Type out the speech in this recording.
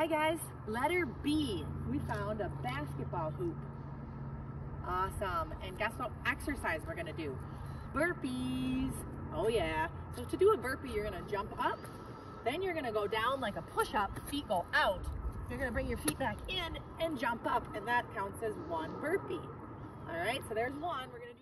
Hi guys, letter B. We found a basketball hoop. Awesome. And guess what exercise we're gonna do? Burpees. Oh yeah. So to do a burpee, you're gonna jump up, then you're gonna go down like a push-up, feet go out. You're gonna bring your feet back in and jump up, and that counts as one burpee. All right, so there's one. We're gonna do